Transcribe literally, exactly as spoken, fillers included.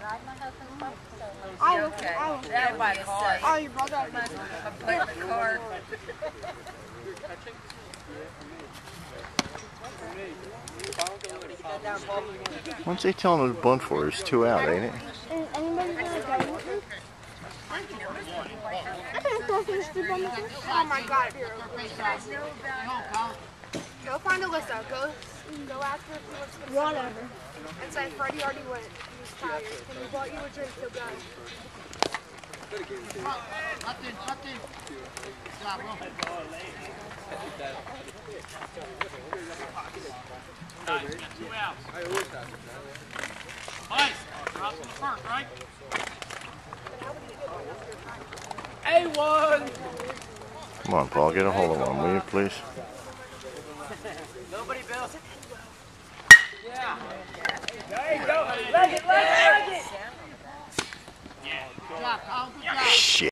I will. I will. That by car. Oh, you brought that. I put in the car. Once they tell him to bunt for, it's two out, ain't it? Is anybody gonna go with me? I can throw fish deep on the fish. Oh my god, you're go find Alyssa. Go go ask her if he wants to go. Whatever. And say Freddie already went. He was tired. And he bought you a drink, so go. Nothing, nothing. Good job, bro. Guys, got two outs. Nice. Drop in the first, right? A one. Come on, Paul, get a hold of one, will you, please? Nobody built it. Yeah. There you go. Leg it, leg it, leg it. Yeah. Good job, Kyle. Good job. Shit.